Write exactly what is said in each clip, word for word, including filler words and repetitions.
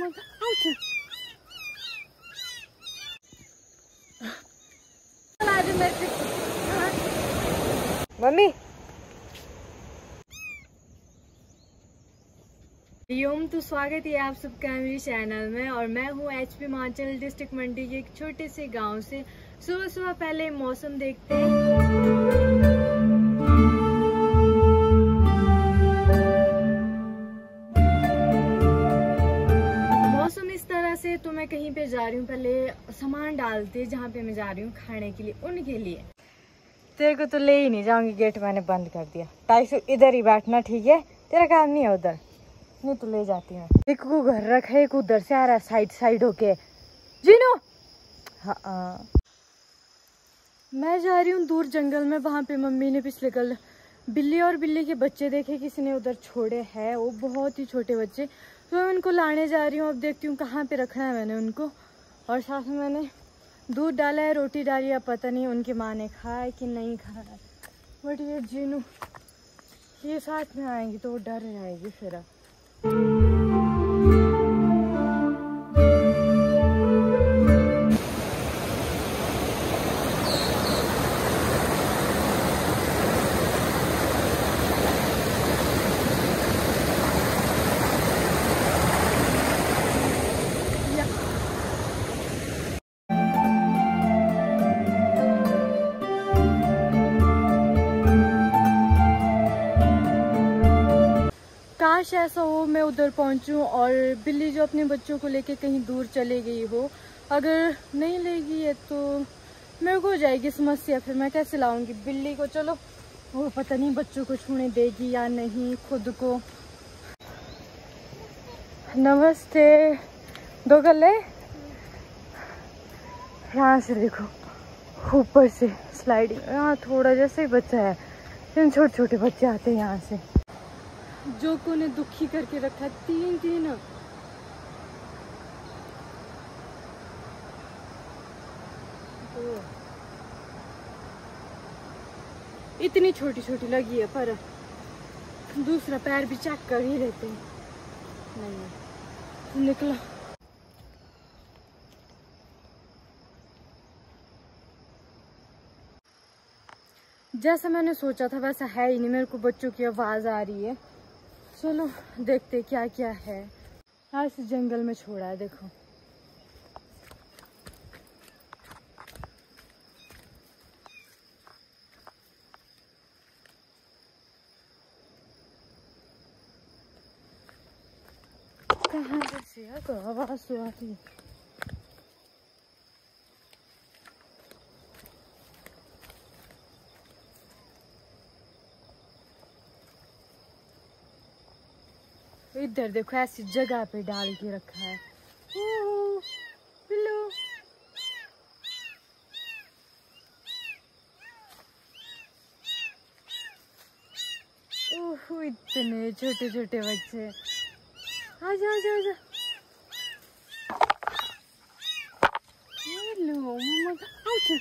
Mummy योम तो स्वागत है आप सबका मेरे चैनल में। और मैं हूँ एचपी हिमाचल डिस्ट्रिक्ट मंडी के एक छोटे से गांव से। सुबह सुबह पहले मौसम देखते हैं। मौसम इस तरह से तो मैं कहीं पे जा रही हूँ, पहले सामान डालते जहाँ पे मैं जा रही हूँ खाने के लिए उनके लिए। तेरे को तो ले ही नहीं जाऊंगी, गेट मैंने बंद कर दिया। टाइसू इधर ही बैठना, ठीक है? तेरा काम नहीं है उधर, नहीं तो ले जाती हूँ। एक को घर रखा है, एक उधर से आ रहा है साइड साइड होके। जीनू हाँ, मैं जा रही हूँ दूर जंगल में। वहाँ पे मम्मी ने पिछले कल बिल्ली और बिल्ली के बच्चे देखे, किसी ने उधर छोड़े हैं, वो बहुत ही छोटे बच्चे। तो मैं उनको लाने जा रही हूँ। अब देखती हूँ कहाँ पे रखना है मैंने उनको। और साथ में मैंने दूध डाला है, रोटी डाली है, पता नहीं उनकी माँ ने खाया है कि नहीं खाया। बट ये जीनू ये साथ में आएंगी तो वो डर जाएगी फिर। काश ऐसा हो मैं उधर पहुंचूं और बिल्ली जो अपने बच्चों को लेके कहीं दूर चले गई हो। अगर नहीं ले गई है तो मेरे को हो जाएगी समस्या, फिर मैं कैसे लाऊंगी बिल्ली को। चलो वो पता नहीं बच्चों को छूने देगी या नहीं खुद को। नमस्ते। दो गले यहाँ से देखो ऊपर से स्लाइडिंग, यहाँ थोड़ा जैसे ही बच्चा है, इन छोटे छोटे बच्चे आते हैं यहाँ से। जो को ने दुखी करके रखा है, तीन तीन तो इतनी छोटी छोटी लगी है, पर दूसरा पैर भी चेक कर ही लेते हैं। नहीं निकला। जैसा मैंने सोचा था वैसा है ही नहीं। मेरे को बच्चों की आवाज आ रही है। चलो देखते क्या क्या है। आज इस जंगल में छोड़ा है, देखो। कहाँ से आवाज तो आती है। इधर देखो ऐसी जगह पे डाल के रखा है। बिल्लू ओह इतने छोटे छोटे बच्चे। आजा आजा आजा। बिल्लू मम्मा आजा।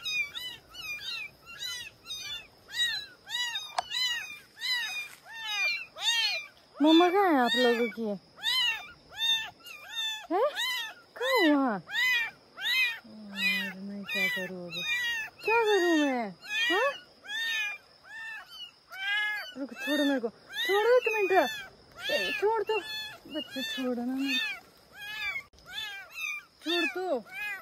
मम्मा कहाँ है आप लोगों की? है कहाँ है वहाँ? मैं क्या करूँ अब? क्या करूँ मैं? हाँ रुक, छोड़ो मेरे को, छोड़ो एक मिनट, छोड़ दो बच्चे, छोड़ो ना मेरे, छोड़ दो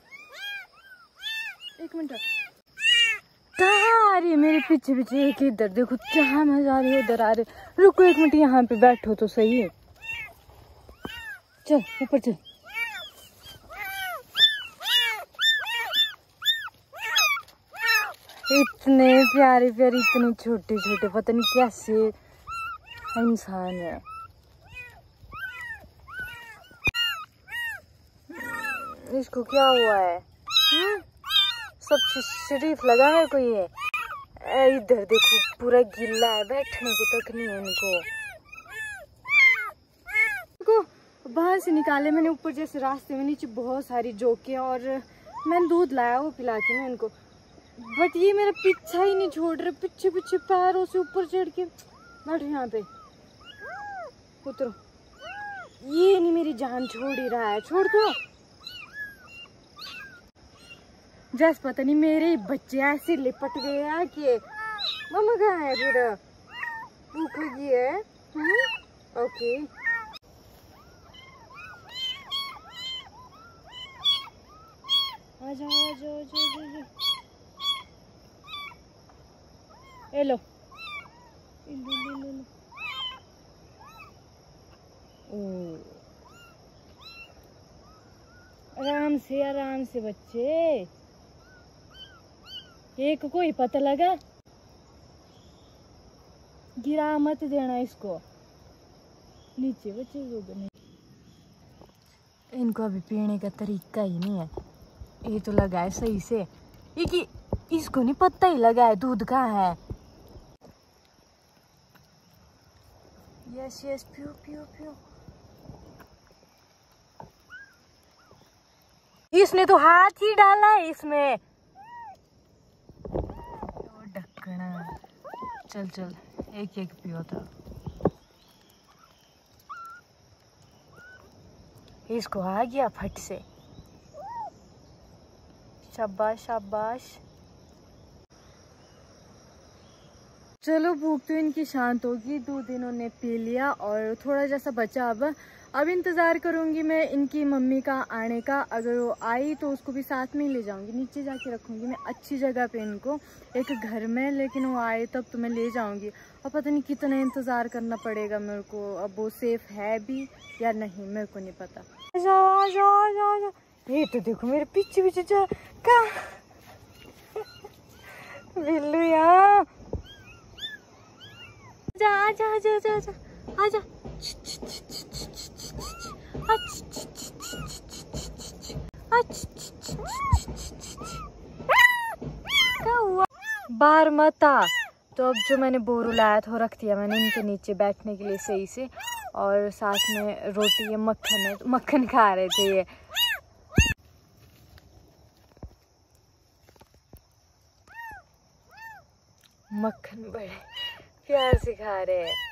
एक मिनट। कहाँ आ रही है मेरे पीछे पीछे? एक इधर देखो, जहाँ मैं जा रही हूँ उधर आ रही। रुको एक मिनट, यहाँ पे बैठो तो सही है। चल ऊपर चल। इतने प्यारे प्यारे, इतने छोटे छोटे, पता नहीं कैसे इंसान है। इसको क्या हुआ है? हुँ? सबसे शरीफ लगा है कोई ये। इधर देखो पूरा गिल्ला है, बैठने को तक नहीं है इनको। देखो बाहर से निकाले मैंने, ऊपर जैसे रास्ते में नीचे बहुत सारी जोके, और मैंने दूध लाया वो पिला के मैं इनको। बट ये मेरा पीछा ही नहीं छोड़ रहे, पीछे पीछे पैरों से ऊपर चढ़ के बैठो यहाँ पे। उतरो ये नहीं मेरी जान छोड़ ही रहा है, छोड़ दो। जस पता नहीं मेरे ही बच्चे ऐसे लिपट गए हैं कि मम्मा कहाँ है, फिर भूख लगी है। हम्म, ओके। आ जाओ आ जाओ आ जाओ आ जाओ। ये लो ले लो ले लो। ओ आराम से आराम से बच्चे, एक को ही पता लगा, गिरा मत देना इसको नीचे बच्चे को नहीं। इनको अभी पीने का तरीका ही नहीं है। ये तो लगा है सही से, ये कि इसको नहीं पता ही लगा है दूध कहाँ है। यस यस पियो पियो पियो। इसने तो हाथ ही डाला है इसमें। ओ ढक्कना, चल चल एक एक पियो था। इसको आ गया फट से, शाबाश शाबाश। चलो भूख तो इनकी शांत होगी, दूध इन्होंने पी लिया और थोड़ा जैसा बचा। अब अब इंतज़ार करूंगी मैं इनकी मम्मी का आने का। अगर वो आई तो उसको भी साथ में ही ले जाऊंगी, नीचे जाके रखूंगी मैं अच्छी जगह पे इनको, एक घर में। लेकिन वो आए तब तो मैं ले जाऊंगी। और पता नहीं कितना इंतज़ार करना पड़ेगा मेरे को, अब वो सेफ है भी या नहीं मेरे को नहीं पता। जाओ आ जाओ आ जाओ आ जाओ। ये तो देखो मेरे पीछे पीछे जा का बिल्लू यहाँ। जा आजा आजा आजा आजा आजा। क्या हुआ? बाहर मत आ। तो अब जो मैंने बोरू लाया था वो रख दिया मैंने इनके नीचे बैठने के लिए सही से, और साथ में रोटी ये मक्खन है, मक्खन खा रहे थे ये। मक्खन बड़े प्यार से खा रहे हैं।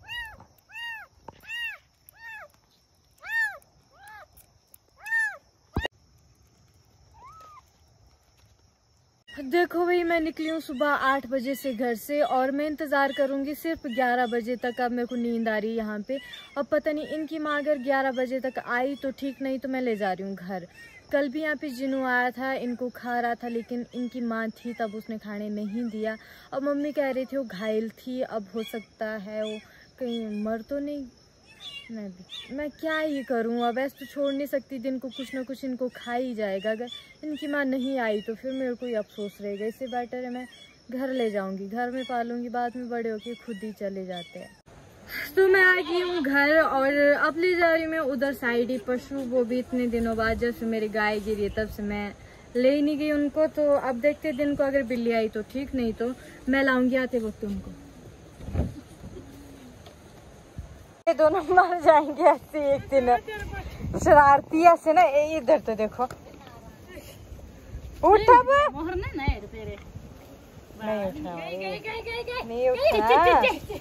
देखो भाई मैं निकली हूँ सुबह आठ बजे से घर से, और मैं इंतज़ार करूँगी सिर्फ ग्यारह बजे तक। अब मेरे को नींद आ रही है यहाँ पे। अब पता नहीं इनकी माँ अगर ग्यारह बजे तक आई तो ठीक, नहीं तो मैं ले जा रही हूँ घर। कल भी यहाँ पे जिनू आया था, इनको खा रहा था, लेकिन इनकी माँ थी तब उसने खाने नहीं दिया। अब मम्मी कह रही थी वो घायल थी, अब हो सकता है वो कहीं मर तो नहीं। मैं भी मैं क्या ही करूं, अब ऐसे तो छोड़ नहीं सकती, दिन को कुछ ना कुछ इनको खा ही जाएगा। अगर इनकी माँ नहीं आई तो फिर मेरे को ही अफसोस रहेगा। इससे बेटर है मैं घर ले जाऊंगी, घर में पालूंगी, बाद में बड़े होके खुद ही चले जाते हैं। तो मैं आ गई हूँ घर, और अब ले जा रही हूँ मैं उधर साइड ही पशु। वो भी इतने दिनों बाद, जब से मेरी गाय गिरी तब से मैं ले ही नहीं गई उनको। तो अब देखते दिन को अगर बिल्ली आई तो ठीक, नहीं तो मैं लाऊंगी आते वक्त उनको। ये दोनों मर जाएंगे ऐसे एक दिन, शरारती ऐसे ना। इधर तो देखो, उठ अब नहीं उठा, नहीं उठा।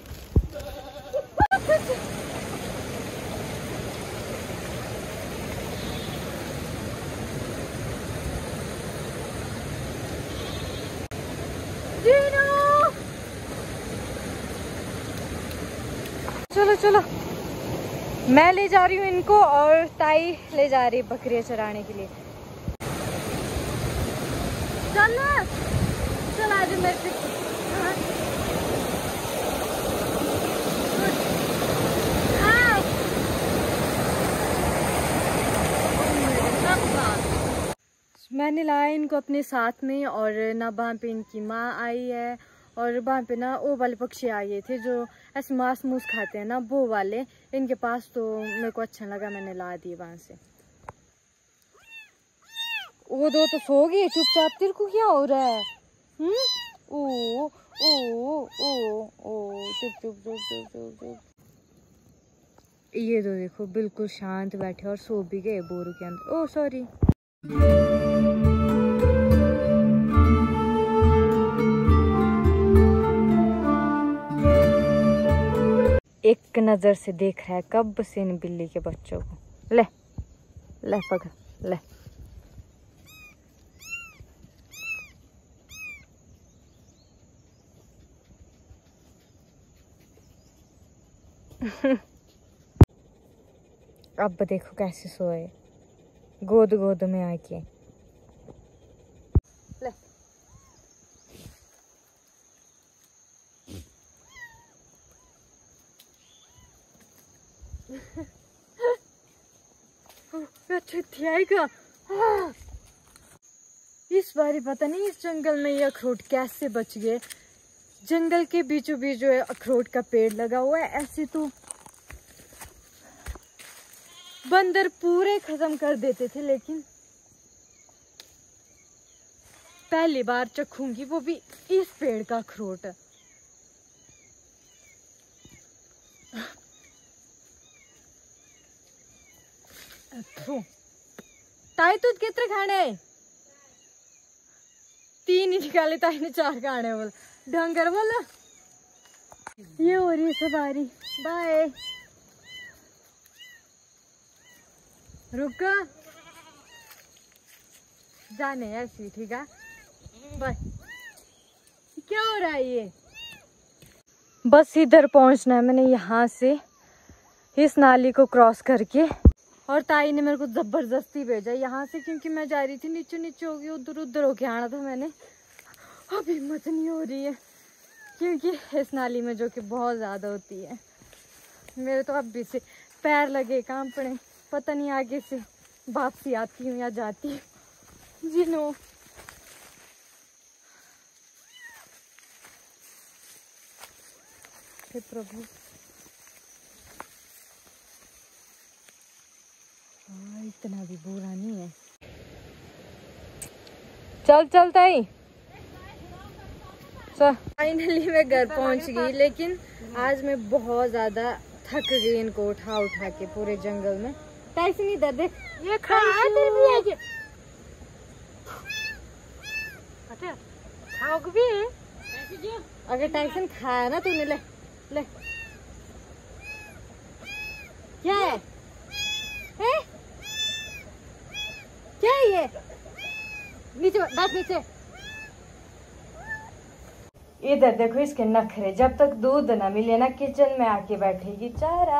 चलो चलो, मैं ले जा रही हूँ इनको, और ताई ले जा रही है बकरियां चराने के लिए। चल चल आज मेरे मैंने लाया इनको अपने साथ में, और ना वहाँ पे इनकी माँ आई है, और वहाँ पे ना वो वाले पक्षी आ गए थे जो ऐसे मांस मूस खाते हैं ना, वो वाले इनके पास। तो मेरे को अच्छा लगा, मैंने ला दिए वहाँ से। वो दो तो सो गए चुपचाप, तेरे को क्या हो रहा है? हम्म ओ ओ ओ ओ चुप चुप चुप चुप चुप चुप। ये दो देखो बिल्कुल शांत बैठे और सो भी गए बोरू के अंदर। Oh sorry. एक एक नजर से देख रहा है कब से इन बिल्ली के बच्चों को। ले ले पकड़ ले। अब देखो कैसे सोए गोद गोद में आके। ले अच्छा आएगा। इस बारी पता नहीं इस जंगल में ये अखरोट कैसे बच गए। जंगल के बीचों बीच जो है अखरोट का पेड़ लगा हुआ है। ऐसे तो बंदर पूरे खत्म कर देते थे, लेकिन पहली बार चखूंगी वो भी इस पेड़ का अखरोट। ताई तू कितने खाने? तीन ही निकाले, ताई ने चार खाने बोल। ढंगर बोला। ये हो रही है सवारी। बाय। रुका जाने ऐसी, ठीक है बाय। क्या हो रहा है ये? बस इधर पहुंचना है मैंने यहाँ से, इस नाली को क्रॉस करके। और ताई ने मेरे को जबरदस्ती भेजा यहाँ से, क्योंकि मैं जा रही थी नीचे नीचे होगी, उधर उधर होके आना था मैंने। अब हिम्मत नहीं हो रही है क्योंकि इस नाली में जो कि बहुत ज़्यादा होती है। मेरे तो अब भी से पैर लगे कांपने। पता नहीं आगे से वापसी आती हूँ या जाती हूँ। जी नो। हे प्रभु। हाँ, इतना भी बुरा नहीं है। चल चलता ही। फाइनली मैं घर पहुंच गई, लेकिन आज मैं बहुत ज्यादा थक गई इनको उठा उठा के पूरे जंगल में। टाइसन इधर देख, ये खाया तेरे भी है क्या? अच्छा खाओगे भी? अगर टाइसन खाया ना तूने, ले ले। क्या है? है? क्या है ये? नीचे बैठ, नीचे। इधर देखो इसके नखरे। जब तक दूध ना मिले ना किचन में आके बैठेगी। चारा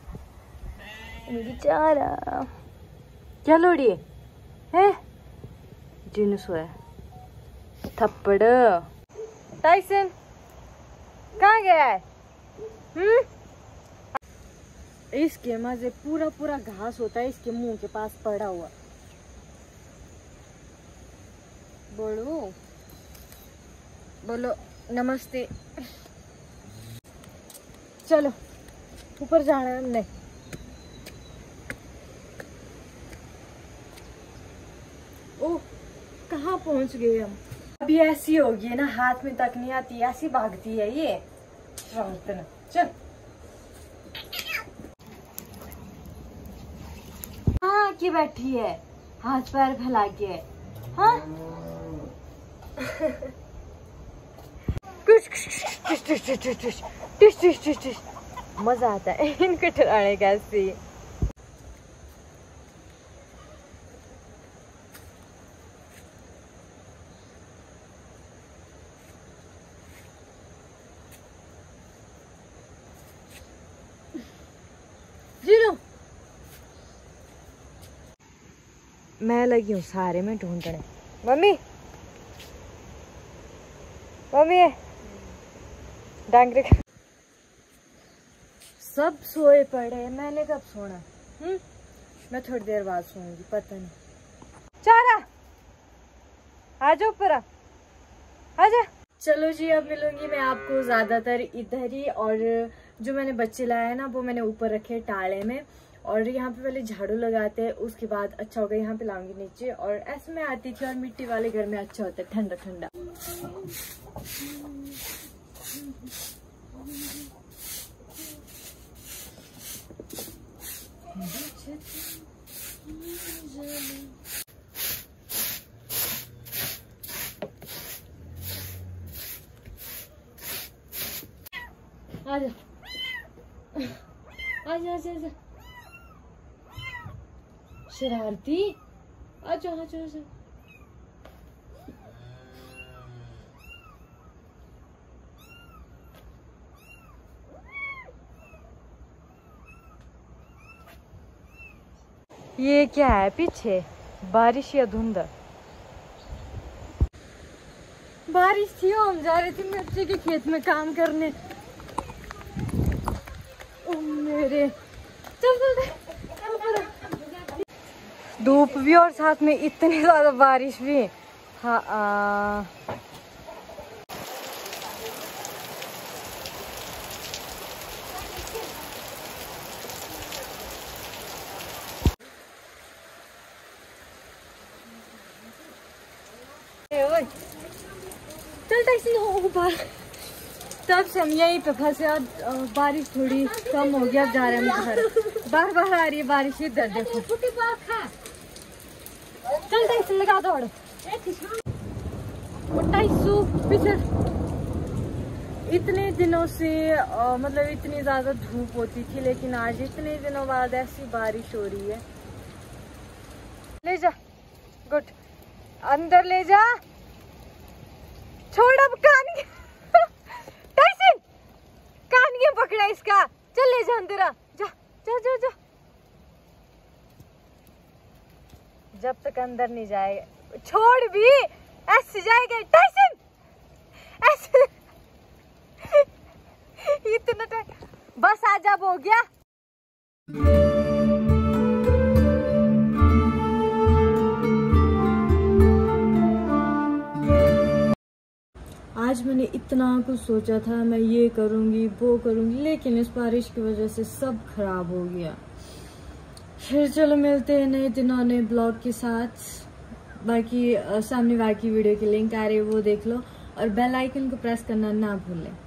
चारा क्या लोड़ी है? जिन सोया थप्पड़। टाइसन कहाँ गया है? हम्म इसके मजे पूरा पूरा घास होता है इसके मुंह के पास पड़ा हुआ। बोलो बोलो नमस्ते। चलो ऊपर जाना है हमने। ओह कहाँ पहुंच गए हम? अभी ऐसी होगी है ना, हाथ में तक नहीं आती, ऐसी भागती है ये। चल हाँ की बैठी है, हाथ पैर फैला के। हाँ मजा आता है इनको डराने का। ऐसे जीरो मैं लगी हूँ सारे में ढूंढने। मम्मी मम्मी डांगरे सब सोए पड़े, मैंने कब सोना? हम्म मैं थोड़ी देर बाद सोऊंगी, पता नहीं। चारा आजा ऊपर, आजा। चलो जी अब मिलूंगी मैं आपको ज्यादातर इधर ही, और जो मैंने बच्चे लाए हैं ना वो मैंने ऊपर रखे टाले में, और यहाँ पे पहले झाड़ू लगाते हैं, उसके बाद अच्छा होगा यहाँ पे लाऊंगी नीचे। और ऐसे में आती थी, और मिट्टी वाले घर में अच्छा होता है, ठंडा ठंडा। आजा आजा आजा आजा शरारती आजा आजा आजा। ये क्या है पीछे, बारिश या धुंध? बारिश थी, हम जा रहे थे मिर्ची के खेत में काम करने। ओ मेरे, चल चल चल। धूप भी और साथ में इतनी ज्यादा बारिश भी। हाँ आ... चल टैक्सी हो बार। तब से हम यहीं पे फंसे, बारिश थोड़ी कम हो गया, अब जा रहे हैं हम घर। बार बार आ रही है बारिश, इधर देखो। चल टैक्सी लगा दौड़। इतने दिनों से आ, मतलब इतनी ज्यादा धूप होती थी, लेकिन आज इतने दिनों बाद ऐसी बारिश हो रही है। ले जा, गुड, अंदर ले जा, छोड़ अब कान टाइसन, कान ये पकड़ा इसका, चल ले जा अंदर, जा जा जा जा। जब तक अंदर नहीं जाएगा, छोड़ भी, ऐसे जाएगा टाइसन, ऐसे इतना टाइम, बस आज अब हो गया। आज मैंने इतना कुछ सोचा था, मैं ये करूँगी वो करूँगी, लेकिन इस बारिश की वजह से सब खराब हो गया। फिर चलो मिलते हैं नए दिनों नए ब्लॉग के साथ। बाकी सामने बाकी वीडियो की लिंक आ रही है, वो देख लो, और बेल आइकन को प्रेस करना ना भूलें।